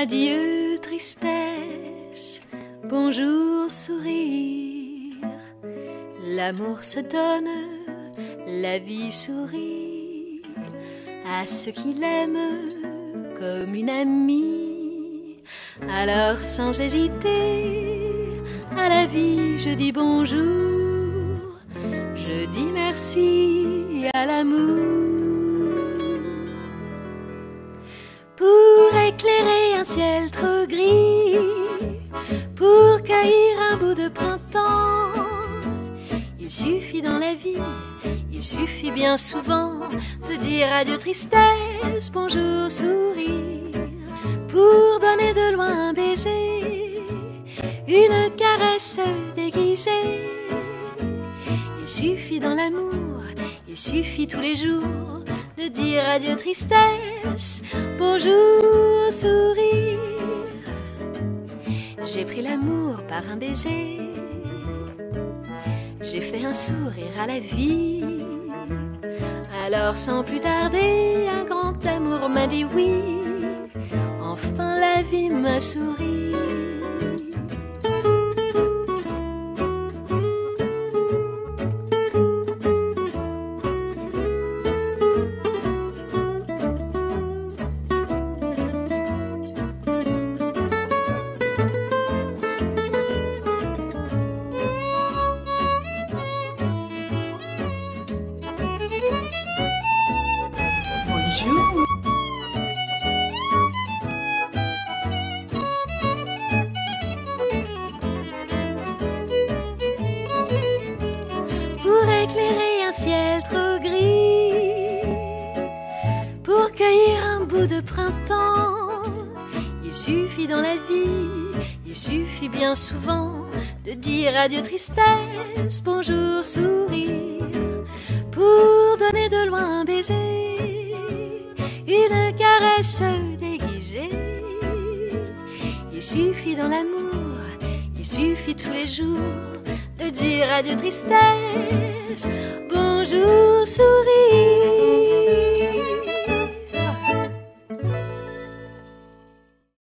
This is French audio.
Adieu tristesse, bonjour sourire. L'amour se donne, la vie sourit à ceux qui l'aiment comme une amie. Alors sans hésiter, à la vie je dis bonjour, je dis merci à l'amour. Pour éclairer un ciel trop gris, pour cueillir un bout de printemps, il suffit dans la vie, il suffit bien souvent de dire adieu tristesse, bonjour sourire, pour donner de loin un baiser, une caresse déguisée. Il suffit dans l'amour, il suffit tous les jours de dire adieu tristesse, bonjour sourire. J'ai pris l'amour par un baiser, j'ai fait un sourire à la vie. Alors sans plus tarder, un grand amour m'a dit oui, enfin la vie m'a souri. Bonjour. Pour éclairer un ciel trop gris, pour cueillir un bout de printemps, il suffit dans la vie, il suffit bien souvent de dire adieu tristesse, bonjour sourire, pour donner de loin un baiser, une caresse déguisée. Il suffit dans l'amour, il suffit tous les jours de dire adieu tristesse, bonjour sourire.